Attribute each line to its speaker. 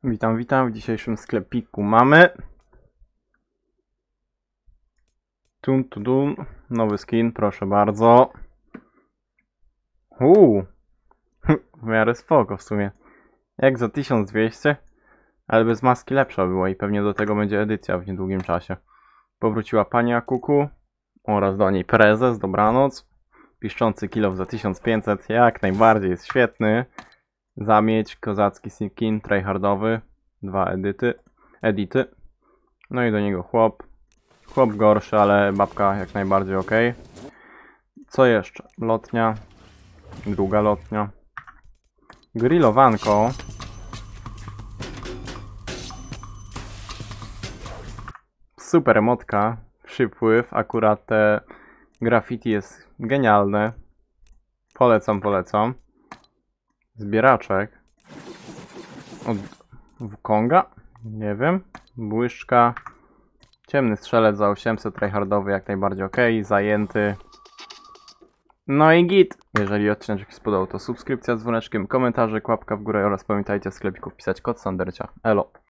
Speaker 1: Witam, witam. W dzisiejszym sklepiku mamy Tudum, nowy skin, proszę bardzo. W miarę spoko w sumie. Jak za 1200, ale bez maski lepsza była i pewnie do tego będzie edycja w niedługim czasie. Powróciła pani Akuku oraz do niej prezes, dobranoc. Piszczący kilof za 1500, jak najbardziej jest świetny. Zamieć, kozacki skin, tryhardowy. 2 edity. No i do niego chłop. Chłop gorszy, ale babka jak najbardziej ok. Co jeszcze? Lotnia. Druga lotnia. Grillowanko. Super emotka. Przypływ. Akurat te graffiti jest genialne. Polecam. Zbieraczek. Od Wukonga? Nie wiem. Błyszczka. Ciemny strzelec za 800, tryhardowy jak najbardziej ok, zajęty. No i git! Jeżeli odcinek się spodobał, to subskrypcja z dzwoneczkiem, komentarze, łapka w górę oraz pamiętajcie w sklepiku wpisać kod Sandercia. Elo!